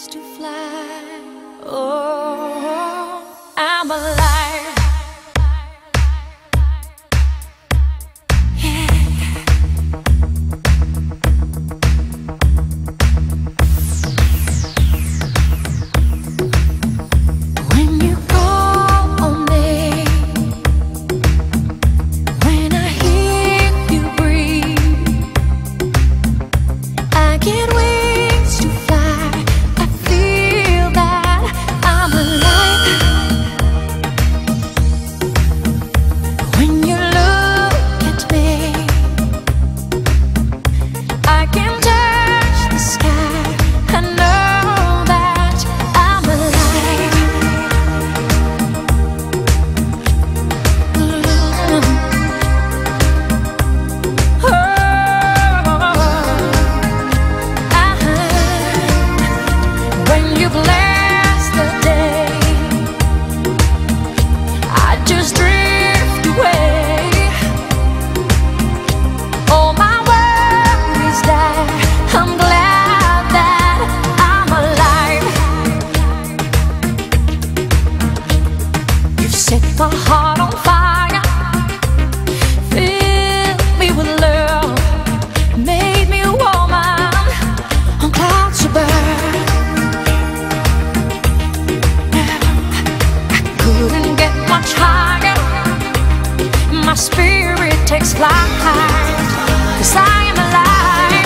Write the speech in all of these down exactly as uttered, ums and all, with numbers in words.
wings to fly. Oh, I'm alive. Yeah. When you call on me, when I hear you breathe, I get wings to fly. I feel that I'm alive. When you look at me, I can touch the sky. I know that I'm alive. When you bless the day, I just drift away. All my worries die. I'm glad that I'm alive. You've set my heart on fire, filled me with love, made me a woman on clouds above. Couldn't get much higher. My spirit takes flight, 'cause I am alive.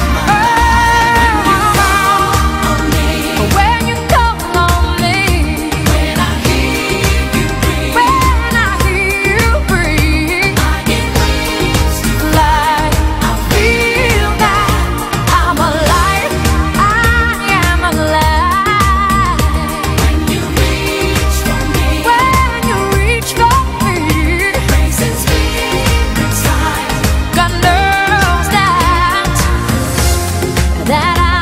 Oh, when you call on me, when I hear you breathe, when I hear you breathe, I get wings to fly. I feel that I'm alive. I am alive. When you reach for me, when you reach for me, praises deep inside. God knows that that I